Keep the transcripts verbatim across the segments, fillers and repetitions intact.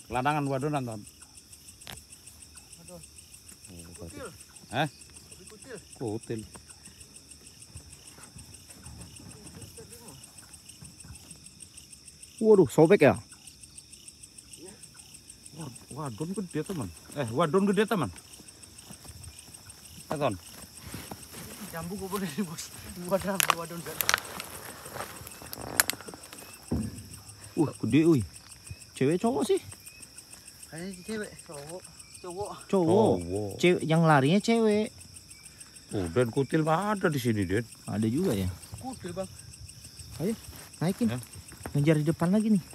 Lanangan wadonan ton. Aduh. Kutil. Hah? Kutil. Kutil. Waduh, sobek ya? Wadon gede teman. Eh, wadon gede teman. Ton. Jambu gue boleh di bos. Wadah, wadon. Uh, gede uy. Cewek cowok sih? Kayaknya cewek, cowok, cowok. Cowok. Oh, Cewek yang larinya cewek. oh, dan kutil mah ada di sini, Den. Ada juga ya. Kutil, Bang. Ayo, naikin. Ya. Ngejar di depan lagi nih.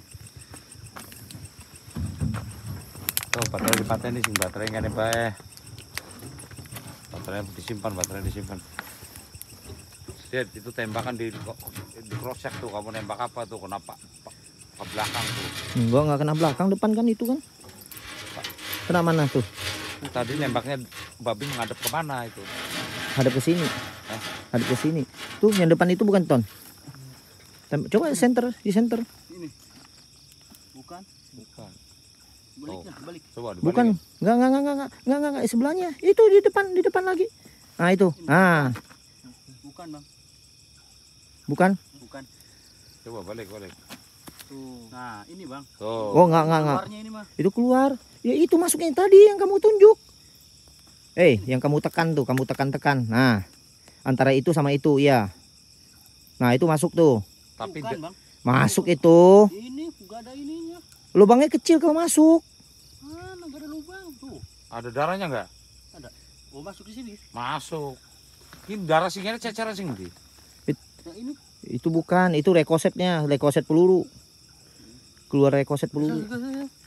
Tuh, baterai dipaten sing baterai nggak nih, Pak. Baterai disimpan, baterai disimpan. Lihat itu tembakan di di cross check tuh, kamu nembak apa tuh, kenapa ke belakang tuh. Enggak, nggak kena belakang, depan kan itu kan. Kena mana tuh? Tadi nembaknya babi menghadap kemana itu? Hadap ke sini. Hah? Hadap ke sini. Tuh, yang depan itu bukan ton. Tem- Coba center, di center. Ini. Bukan. Bukan. Baliknya, balik. Coba dibalik. Bukan. Enggak, enggak, enggak, enggak, enggak, enggak, enggak, sebelahnya. Itu di depan, di depan lagi. Nah, itu. Ah, Bukan, Bang. bukan. Bukan. Coba balik, balik. Tuh. Nah, ini, Bang. Tuh. Oh, enggak, enggak, enggak. Keluarnya ini mah. Itu keluar. Ya itu masuknya yang tadi yang kamu tunjuk. Eh, yang kamu tekan tuh, kamu tekan-tekan. Nah, antara itu sama itu, ya. Nah, itu masuk tuh. Tapi Bukan, de- Bang. Masuk itu. Ini enggak ada ininya. Lubangnya kecil kalau masuk. Mana enggak ada lubang tuh. ada darahnya nggak? Ada. Oh, masuk di sini. Masuk. Ini darah singnya cecer sing di. Yang ini. Itu bukan, itu rekosetnya, rekoset peluru. Keluar rekoset peluru. Bisa, bisa, bisa.